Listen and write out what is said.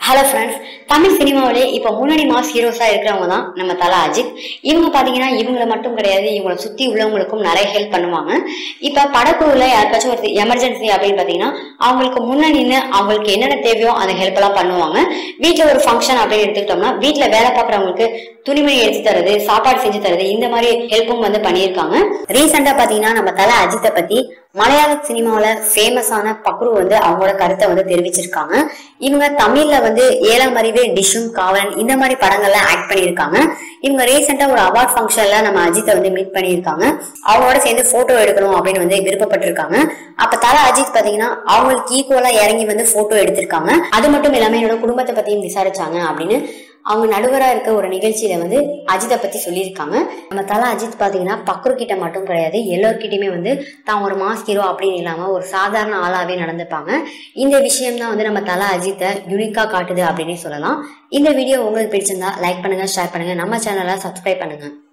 Hello friends, Tamil சினிமாவிலே இப்போ முன்னணி mass ஹீரோஸா இருக்கிறவங்க தான் நம்ம தல அஜித். இவங்க பாத்தீங்கன்னா இவங்களை மட்டும் கிடையாது, இவங்களை சுத்தி உள்ளவங்களுக்கும் நிறைய ஹெல்ப் பண்ணுவாங்க. இப்ப படக்குழுல யாருக்காச்சும் ஒரு எமர்ஜென்சி அப்படின்னு பாத்தீங்கன்னா அவங்களுக்கு முன்னணின்னு அவங்களுக்கு என்னென்ன தேவையோ அந்த ஹெல்ப் எல்லாம் பண்ணுவாங்க. வீட்டுல ஒரு ஃபங்க்ஷன் அப்படின்னு எடுத்துக்கிட்டோம்னா வீட்டுல வேலை பாக்குறவங்களுக்கு துணிமணி எடுத்து தருது, சாப்பாடு செஞ்சு தருது, இந்த மாதிரி ஹெல்ப்பும் பண்ணியிருக்காங்க. ரீசெண்டா பாத்தீங்கன்னா நம்ம தல அஜித்தை பத்தி மலையாள சினிமாவில ஃபேமஸான பக்ரு அவங்களோட கருத்தை தெரிவிச்சிருக்காங்க. இவங்க தமிழ்ல ஏழாம் அறிவு, டிஷும், காவலன் இந்த மாதிரி படங்கள்ல ஆக்ட் பண்ணியிருக்காங்க. இவங்க ரீசெண்டா ஒரு அவார்ட் ஃபங்க்ஷன்ல நம்ம அஜித்தை மீட் பண்ணியிருக்காங்க. அவங்களோட சேர்ந்து போட்டோ எடுக்கணும் அப்படின்னு விருப்பப்பட்டிருக்காங்க. அப்ப தல அஜித் பாத்தீங்கன்னா அவங்களுக்கு ஈக்குவலா இறங்கி போட்டோ எடுத்திருக்காங்க. அது மட்டும் இல்லாம என்னோட குடும்பத்தை பத்தியும் விசாரிச்சாங்க அப்படின்னு அவங்க நடுவரா இருக்க ஒரு நிகழ்ச்சியில அஜித்தை பத்தி சொல்லியிருக்காங்க. நம்ம தல அஜித் பாத்தீங்கன்னா பக்ரு கிட்ட மட்டும் கிடையாது, எல்லோர்கிட்டயுமே தான் ஒரு மாஸ் ஹீரோ அப்படின்னு இல்லாம ஒரு சாதாரண ஆளாவே நடந்துப்பாங்க. இந்த விஷயம் தான் நம்ம தல அஜித்தை யூனிக்கா காட்டுது அப்படின்னு சொல்லலாம். இந்த வீடியோ உங்களுக்கு பிடிச்சிருந்தா லைக் பண்ணுங்க, ஷேர் பண்ணுங்க, நம்ம சேனலை சப்ஸ்கிரைப் பண்ணுங்க.